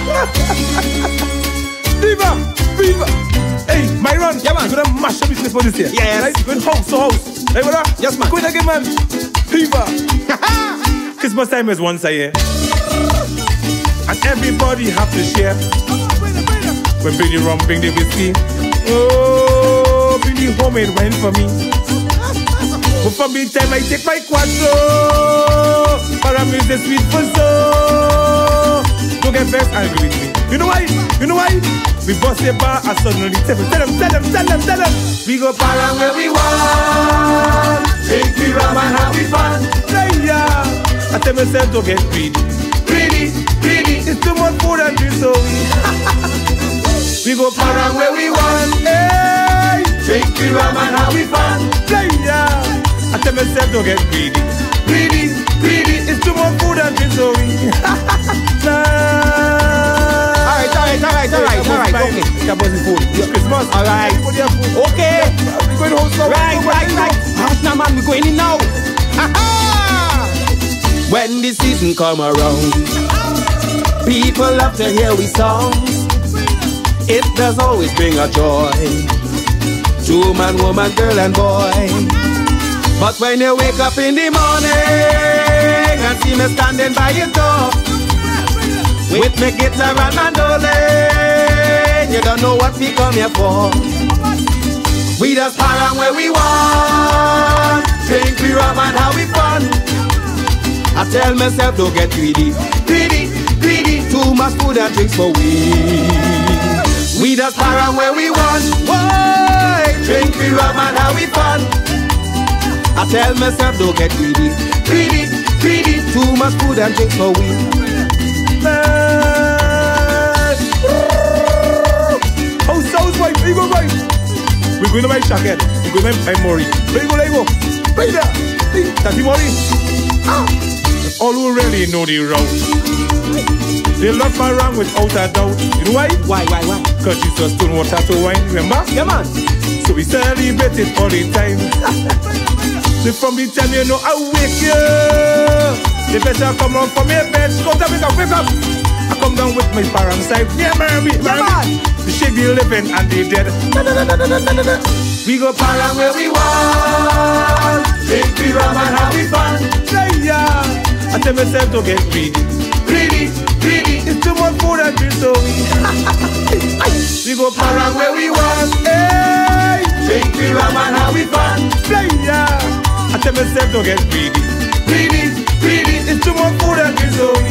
Viva! Viva! Hey, Myron, yeah, man. You're gonna mash the business for this year. Yes. Right? You're going house to house. Right, brother? Yes, man. Go in again, man. Viva! Christmas time is once a year. And everybody have to share. When bring the rum, bring the whiskey. Oh, bring the homemade wine for me. But for me time I take my quattro. Para me the sweet for so. Don't get best angry with me. You know why? You know why? We bust a bar and suddenly tell them. We go para where we want. Take me rum and have we fun. Yeah. I tell myself don't get greedy. Greedy. It's too much food and drink so we go para where we want. Hey. Take me rum and have we fun. Yeah. I tell myself don't get greedy. It's too much food and drink so Alright, okay. That wasn't food. It's Christmas. Alright. Okay. We're going home so Right. House now, man, we're going in now. When the season come around, people love to hear we songs. It does always bring a joy to man, woman, girl and boy. But when you wake up in the morning and see me standing by your door with me guitar and mandolin, you don't know what we come here for. We just para where we want, drink we rum and have we fun. I tell myself don't get greedy. Too much food and drinks for we. We just para where we want, boy, drink we rum and have we fun. I tell myself don't get greedy. Too much food and drinks for we. House wife, we go right. We're going to buy jacket. We're going to buy Mori. Where you go, right there. Tati Mori. All who really know the route, they love my wrong without a doubt. You know why? Why? Cause she's a stone water to wine, remember? Yeah, man. So we celebrate it all the time. So from the time you know I wake you, they better come on from your bed. Come down, wake up. I come down with my parents' side. Yeah, man. We shake the living and the dead. We go para where we want. Take the rum and have we fun. Yeah. I tell myself don't get greedy. It's too much food and drink so we go para where we want. Hey. Take the rum and have we fun. Yeah. I tell myself don't get greedy. It's too much food and drink so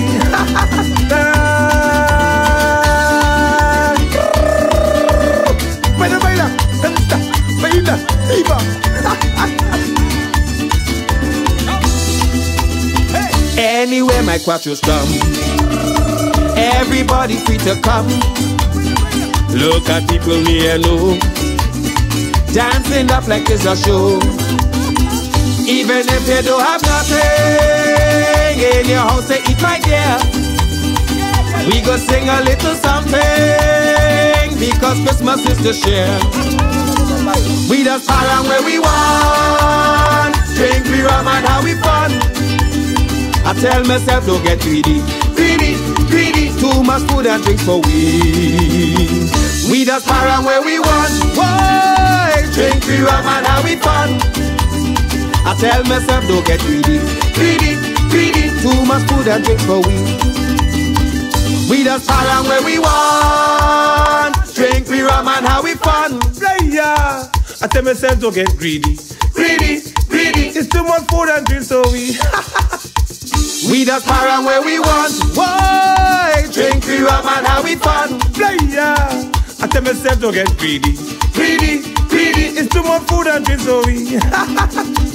Anywhere my quattro strum, everybody free to come. Look at people me and know, dancing up like it's a show. Even if you don't have nothing in your house to eat, my dear, we go sing a little something because Christmas is to share. We just para where we want, drink we rum and have we fun. I tell myself don't get greedy. Too much food and drinks for we. We just para where we want, boy, drink we rum and have we fun. I tell myself don't get greedy. Too much food and drinks for we. We just para where we want, drink we rum and have we fun. Yeah. I tell myself don't get greedy. It's too much food and drink so we. We just para where we want, boy, drink we rum and have we fun. Yeah. I tell myself don't get greedy. It's too much food and drink so we.